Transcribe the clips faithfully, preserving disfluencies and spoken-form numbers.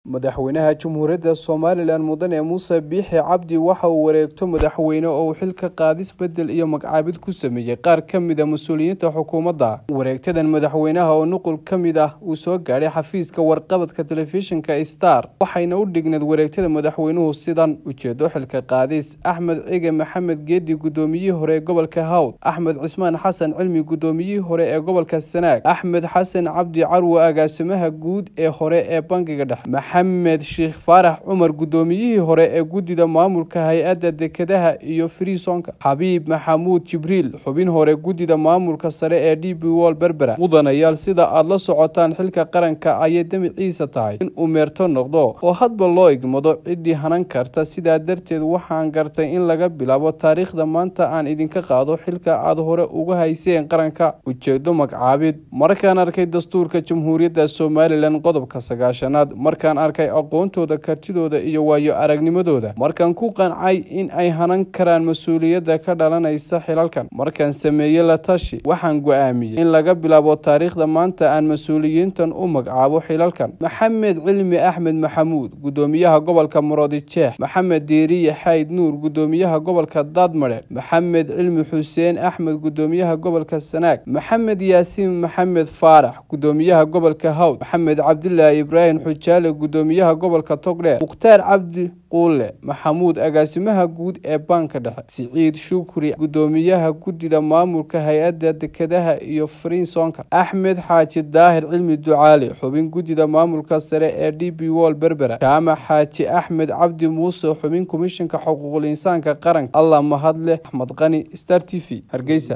madaxweynaha Jamhuuriyadda Soomaaliland Mudane Muuse Biixi Cabdi waxa uu wareegto madaxweyne oo xilka qaadis bedel iyo magacaabid ku sameeyay qaar ka mid ah mas'uuliyiinta xukuumadda. Wareegtadan madaxweynaha oo nuqul ka mid ah uu soo gaaray xafiiska warqabadka telefishinka Star waxayna u dhigneed wareegtada madaxweynuhu sidan ujeedo xilka qaadis Axmed Cige Maxamed Geedi gudoomiyihii hore ee gobolka Hawd, Axmed Cismaan Xasan Cilmi gudoomiyihii hore ee gobolka Sanaag, Axmed Xasan Cabdi Carwo agaasimaha guud ee hore ee bangiga dhexe, Maxamed Sheekh Faarax Cumar gudoomiyihii hore ee gudida maamulka hay'adda dekedaha iyo Freesonka, Xabiib Maxamuud Jibriil xubin hore gudida maamulka sare ee D P World Berbera. Mudanayaal sida aad la socotaan xilka qaranka ayay damiciisa tahay in uu meerto noqdo oo hadba loo igmado cidii hanan karta. Sidaa darteed waxaan gartay in laga bilaabo taariikhda maanta aan idinka qaado xilka aad hore uga hayseen qaranka. Ujeedo magacaabid markaan arkay dastuurka Jamhuuriyadda Soomaaliland qodobka sagaashanaad, markaan arkay aqoontooda, kartidooda iyo waayo aragnimadooda, markaan ku qancay in ay hanan karaan mas'uuliyadda ka dhalanaysa xilalkan, markaan sameeyay la tashi, waxaan go'aamiyay in laga bilaabo taariikhda maanta aan mas'uuliyiintan u magacaabo xilalkan: Maxamed Cilmi Axmed Maxamuud gudoomiyaha gobolka Murudijeex, Maxamed Diiriye Xayd Nuur gudoomiyaha gobolka Daadmareer, Maxamed Cilmi Xuseen Axmed gudoomiyaha gobolka Sanaag, Maxamed Yaasiin Maxamed Faarax gudoomiyaha gobolka Hawd, Maxamed Cabdillaahi Ibraahim Xujaale gudoomiyaha gobolka Togdheer, Mukhtaar Cabdi Quule Maxamuud agaasimaha guud ee banka dhexe, Siciid Shukri gudoomiyaha gudida maamulka hay'adda dekedaha iyo Freesonka, Axmed Xaaji Daahir Cilmi Ducaale xubin gudida maamulka sare ee D P World Berbera, Jaamac Xaaji Axmed Cabdi Muuse xubin komishanka xuquuqul insaanka qaranka. Allah mahadle. Axmed Qani, Star T V, Hargeysa.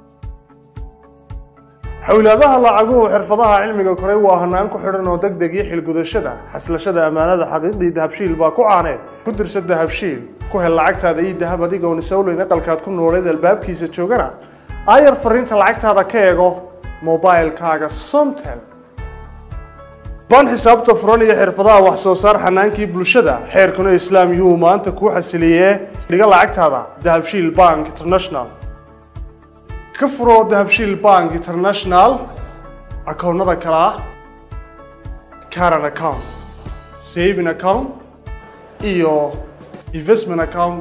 xawlaadaha lacaguhu xirfadaha cilmiga koray waa hanaan ku xidhan oo degdeg iyo xilgudashada xaslashada amaanada xaqiiqdii dahabshiil baa ku caaneed ku dirsa dahabshiil ku hel lacagtaada iyo dahab adiga oo isawleyn aqalkaad ku nooleed albaabkiisa joogana aayar fariinta lacagtaada ka eego mobilkaaga Somtel. ban xisaabta furan iyo xirfadaha wax soo saar xanaankii bulshada xeerkuna islaam yuu maanta ku xasiliyee dhiga lacagtaada Dahabshiil Bank International. ka furo Dahabshiil Bank International akoonnada kala ah current account, saving account iyo investment account.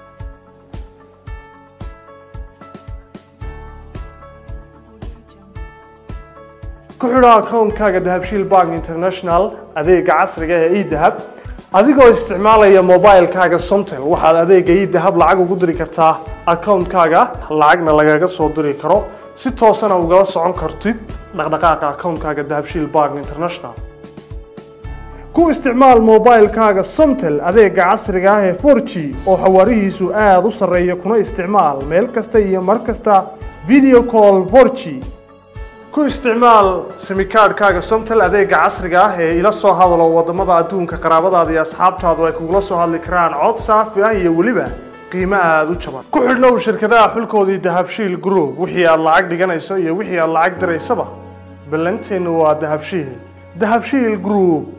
ku xidho akoonkaaga Dahabshiil Bank International adeega casriga ah ee e-dahab adigoo isticmaalaya mobilkaaga Somtel. waxaad adeega e-dahab lacag ugu diri kartaa akoonkaaga, lacagna lagaga soo diri karo si toosana ugala socon kartid dhaqdhaqaaqa akoonkaaga Dahabshiil Bank International. ku isticmaal mobilkaaga Somtel adeega casriga ah ee four G oo xawaarihiisu aad u sarreeya kuna isticmaal meel kasta iyo mar kasta video call four G. ku isticmaal simikaadhkaaga Somtel adeega casriga ah ee ila soo hadalo wadamada adduunka qaraabadaada iyo asxaabtaadu ay kugula soo hadli karaan cod saafi ah iyo weliba qiimo aad u jaban. ku xidhnow shirkadaha xulkoodii Dahabshiil Group wixii aad lacag dhiganayso iyo wixii aad lacag diraysaba ballanteenu waa Dahabshiil. Dahabshiil Group.